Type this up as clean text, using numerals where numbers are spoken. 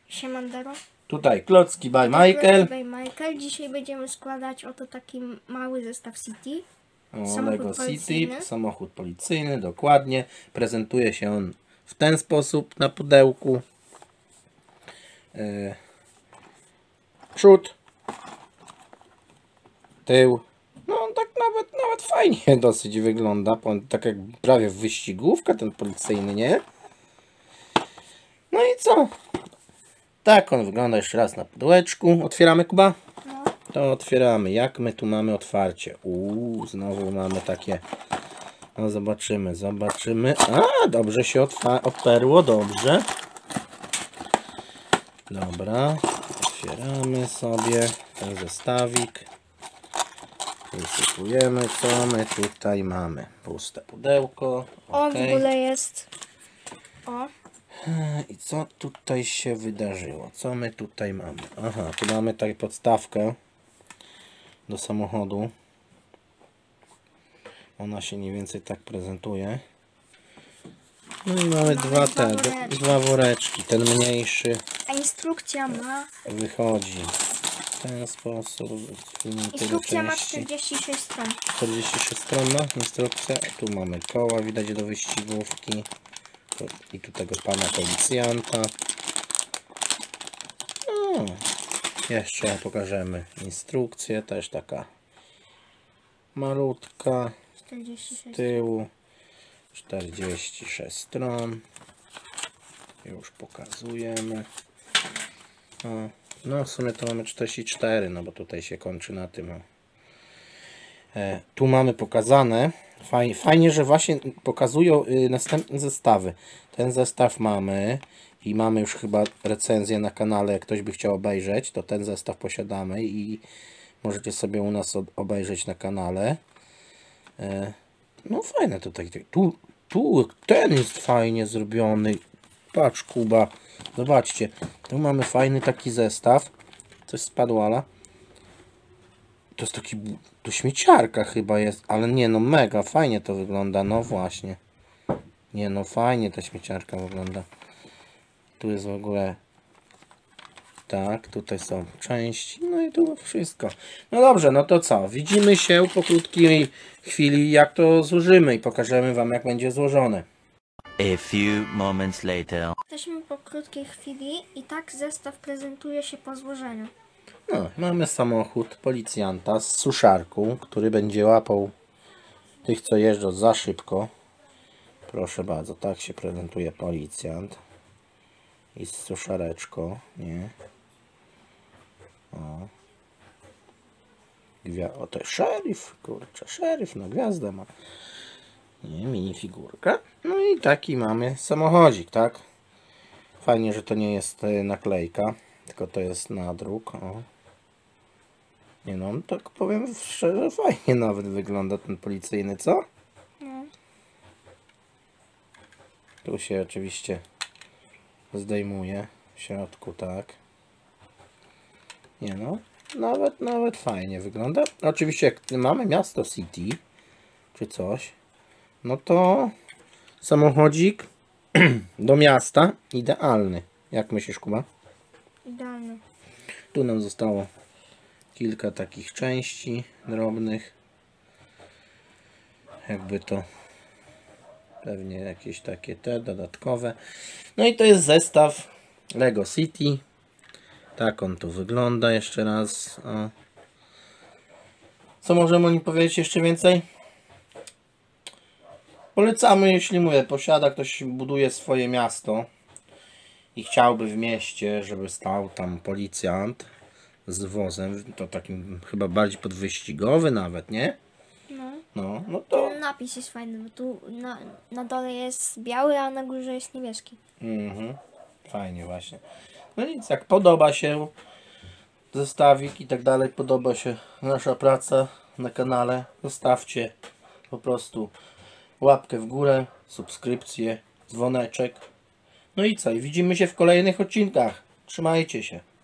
Siemandero. Tutaj klocki by Michael. Dzisiaj będziemy składać oto taki mały zestaw City. Lego City, samochód policyjny, dokładnie. Prezentuje się on w ten sposób na pudełku. Przód, tył. No on tak nawet fajnie dosyć wygląda. Tak jak prawie wyścigówka ten policyjny, nie? No i co? Tak on wygląda jeszcze raz na pudełeczku. Otwieramy, Kuba? No. To otwieramy. Jak my tu mamy otwarcie? Znowu mamy takie... No zobaczymy. A, dobrze się operło, dobrze. Dobra. Otwieramy sobie ten zestawik. Wysypujemy, co my tutaj mamy. Puste pudełko. O, w ogóle jest... O. I co tutaj się wydarzyło? Co my tutaj mamy? Aha, tu mamy tutaj podstawkę do samochodu. Ona się mniej więcej tak prezentuje. No i mamy dwa woreczki. Ten mniejszy. A instrukcja ma... Wychodzi w ten sposób. Instrukcja ma 46 stron. 46 stron ma instrukcja. Tu mamy koła, widać, do wyścigówki. I tu tego pana policjanta. Jeszcze pokażemy instrukcję, też taka malutka. 46. Z tyłu 46 stron. Już pokazujemy. No w sumie to mamy 44, no bo tutaj się kończy na tym. Tu mamy pokazane. Fajnie, że właśnie pokazują następne zestawy. Ten zestaw mamy i mamy już chyba recenzję na kanale. Jak ktoś by chciał obejrzeć, to ten zestaw posiadamy i możecie sobie u nas obejrzeć na kanale. No fajne tutaj. Tu ten jest fajnie zrobiony. Patrz, Kuba, zobaczcie. Tu mamy fajny taki zestaw. Coś spadło, Ala. To jest taki, to śmieciarka chyba jest, ale nie no, mega fajnie to wygląda, no właśnie. Nie no, fajnie ta śmieciarka wygląda. Tu jest w ogóle, tak, tutaj są części, no i tu wszystko. No dobrze, no to co, widzimy się po krótkiej chwili, jak to złożymy i pokażemy wam, jak będzie złożone. A few moments later. Jesteśmy po krótkiej chwili i tak zestaw prezentuje się po złożeniu. No, mamy samochód policjanta z suszarką, który będzie łapał tych, co jeżdżą za szybko. Proszę bardzo, tak się prezentuje policjant. I z suszareczką, nie? O, to jest szeryf, kurczę, szeryf na gwiazdę ma. Nie, minifigurka. No i taki mamy samochodzik, tak? Fajnie, że to nie jest naklejka, tylko to jest nadruk, o. Nie no, tak powiem szczerze, fajnie nawet wygląda ten policyjny, co? No. Tu się oczywiście zdejmuje w środku, tak. Nie no, nawet fajnie wygląda. Oczywiście jak mamy miasto City, czy coś, no to samochodzik do miasta idealny. Jak myślisz, Kuba? Idealny. Tu nam zostało kilka takich części drobnych. Jakby to pewnie jakieś takie te dodatkowe. No i to jest zestaw Lego City. Tak on tu wygląda jeszcze raz. O. Co możemy o nim powiedzieć jeszcze więcej? Polecamy, jeśli mówię, posiada ktoś, buduje swoje miasto i chciałby w mieście, żeby stał tam policjant z wozem, to takim chyba bardziej podwyścigowy nawet, nie? No to... Ten napis jest fajny, bo tu na dole jest biały, a na górze jest niebieski. Fajnie właśnie. No nic, jak podoba się zestawik i tak dalej, podoba się nasza praca na kanale, zostawcie po prostu łapkę w górę, subskrypcję, dzwoneczek. No i co? I widzimy się w kolejnych odcinkach. Trzymajcie się.